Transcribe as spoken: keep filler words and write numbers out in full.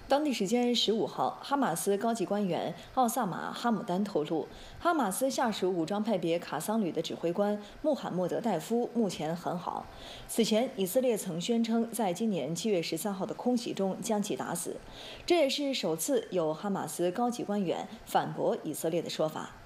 当地时间十五号，哈马斯高级官员奥萨马·哈姆丹透露，哈马斯下属武装派别卡桑旅的指挥官穆罕默德·戴夫目前很好。此前，以色列曾宣称在今年七月十三号的空袭中将其打死，这也是首次有哈马斯高级官员反驳以色列的说法。